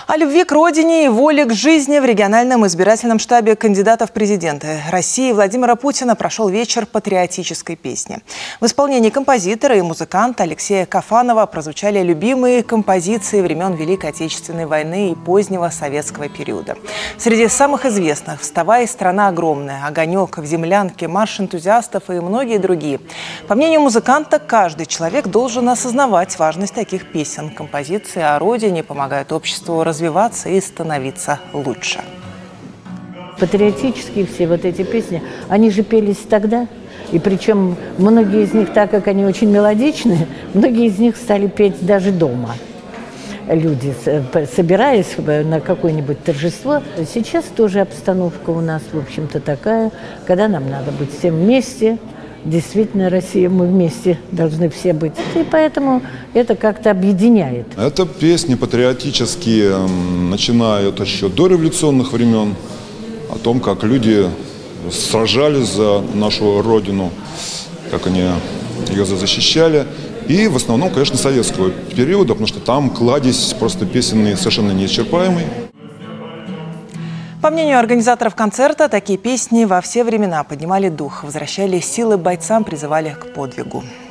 О любви к родине и воле к жизни в региональном избирательном штабе кандидатов в президенты России Владимира Путина прошел вечер патриотической песни. В исполнении композитора и музыканта Алексея Кафанова прозвучали любимые композиции времен Великой Отечественной войны и позднего советского периода. Среди самых известных «Вставай, страна огромная», «Огонек», «В землянке», «Марш энтузиастов» и многие другие. По мнению музыканта, каждый человек должен осознавать важность таких песен. Композиции о родине помогают обществу развиваться и становиться лучше. Патриотические все вот эти песни, они же пелись тогда. И причем многие из них, так как они очень мелодичные, многие из них стали петь даже дома. Люди, собираясь на какое-нибудь торжество. Сейчас тоже обстановка у нас, в общем-то, такая, когда нам надо быть всем вместе. Действительно, Россия, мы вместе должны все быть. И поэтому это как-то объединяет. Это песни патриотические, начинают еще до революционных времен, о том, как люди сражались за нашу родину, как они ее защищали. И в основном, конечно, советского периода, потому что там кладезь просто песенный совершенно неисчерпаемый. По мнению организаторов концерта, такие песни во все времена поднимали дух, возвращали силы бойцам, призывали к подвигу.